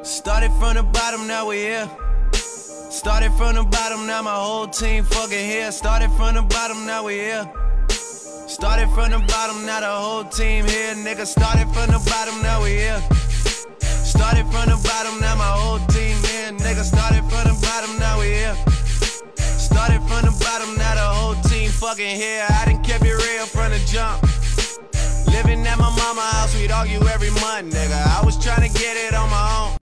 Started from the bottom, now we here. Started from the bottom, now my whole team fucking here. Started from the bottom, now we here. Started from the bottom, now the whole team here, nigga. Started from the bottom, now we here. Started from the bottom, now my whole team here, nigga. Started from the bottom, now we here. Started from the bottom, now the whole team fucking here. I done kept it real from the jump. Living at my mama's house, we'd argue every month, nigga. I was trying to get it on my own.